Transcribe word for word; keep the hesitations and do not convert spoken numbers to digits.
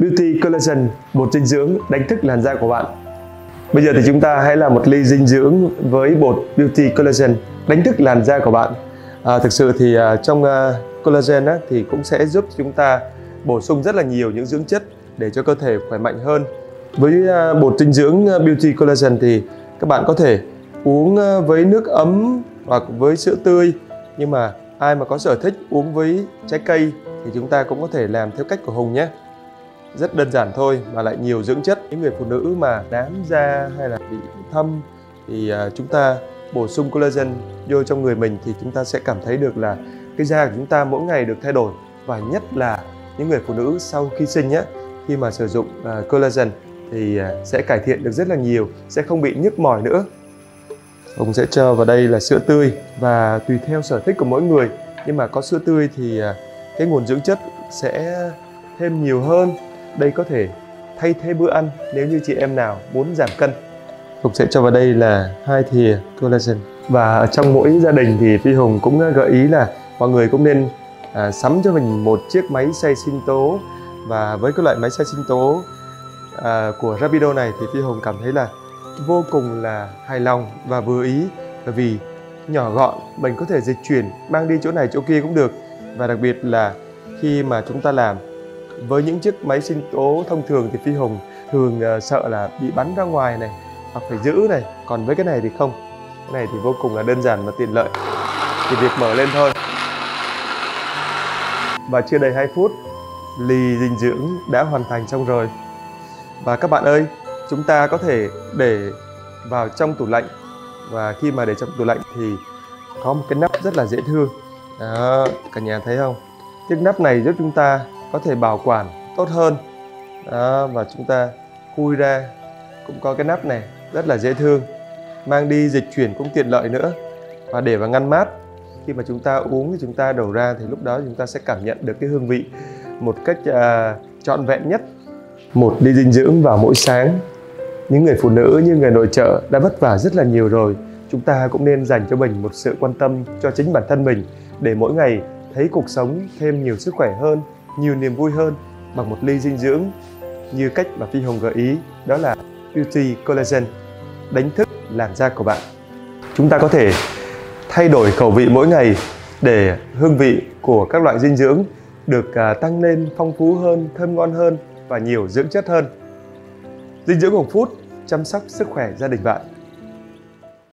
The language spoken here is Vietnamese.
Beauty Collagen, bột dinh dưỡng đánh thức làn da của bạn. Bây giờ thì chúng ta hãy làm một ly dinh dưỡng với bột Beauty Collagen đánh thức làn da của bạn. À, thực sự thì uh, trong uh, collagen á, thì cũng sẽ giúp chúng ta bổ sung rất là nhiều những dưỡng chất để cho cơ thể khỏe mạnh hơn. Với uh, bột dinh dưỡng uh, Beauty Collagen thì các bạn có thể uống uh, với nước ấm hoặc với sữa tươi. Nhưng mà ai mà có sở thích uống với trái cây thì chúng ta cũng có thể làm theo cách của Hùng nhé. Rất đơn giản thôi mà lại nhiều dưỡng chất. Những người phụ nữ mà nám da hay là bị thâm thì uh, chúng ta bổ sung collagen vô trong người mình thì chúng ta sẽ cảm thấy được là cái da của chúng ta mỗi ngày được thay đổi. Và nhất là những người phụ nữ sau khi sinh nhé, khi mà sử dụng uh, collagen thì uh, sẽ cải thiện được rất là nhiều, sẽ không bị nhức mỏi nữa. Hùng sẽ cho vào đây là sữa tươi, và tùy theo sở thích của mỗi người, nhưng mà có sữa tươi thì uh, cái nguồn dưỡng chất sẽ thêm nhiều hơn. Đây có thể thay thế bữa ăn nếu như chị em nào muốn giảm cân. Hùng sẽ cho vào đây là hai thìa collagen. Và ở trong mỗi gia đình thì Phi Hùng cũng gợi ý là mọi người cũng nên à, sắm cho mình một chiếc máy xay sinh tố. Và với cái loại máy xay sinh tố à, của Rapido này thì Phi Hùng cảm thấy là vô cùng là hài lòng và vừa ý, bởi vì nhỏ gọn, mình có thể dịch chuyển mang đi chỗ này chỗ kia cũng được. Và đặc biệt là khi mà chúng ta làm với những chiếc máy sinh tố thông thường thì Phi Hùng thường uh, sợ là bị bắn ra ngoài này, hoặc phải giữ này. Còn với cái này thì không, cái này thì vô cùng là đơn giản và tiện lợi, chỉ việc mở lên thôi. Và chưa đầy hai phút, ly dinh dưỡng đã hoàn thành xong rồi. Và các bạn ơi, chúng ta có thể để vào trong tủ lạnh. Và khi mà để trong tủ lạnh thì có một cái nắp rất là dễ thương. Đó, cả nhà thấy không? Chiếc nắp này giúp chúng ta có thể bảo quản tốt hơn. Đó, và chúng ta khui ra cũng có cái nắp này rất là dễ thương, mang đi dịch chuyển cũng tiện lợi nữa. Và để vào ngăn mát, khi mà chúng ta uống thì chúng ta đổ ra, thì lúc đó chúng ta sẽ cảm nhận được cái hương vị một cách uh, trọn vẹn nhất. Một ly dinh dưỡng vào mỗi sáng. Những người phụ nữ như người nội trợ đã vất vả rất là nhiều rồi, chúng ta cũng nên dành cho mình một sự quan tâm cho chính bản thân mình, để mỗi ngày thấy cuộc sống thêm nhiều sức khỏe hơn, nhiều niềm vui hơn bằng một ly dinh dưỡng như cách mà Phi Hùng gợi ý, đó là Beauty Collagen đánh thức làn da của bạn. Chúng ta có thể thay đổi khẩu vị mỗi ngày để hương vị của các loại dinh dưỡng được uh, tăng lên phong phú hơn, thơm ngon hơn và nhiều dưỡng chất hơn. Dinh dưỡng Hùng Food chăm sóc sức khỏe gia đình bạn.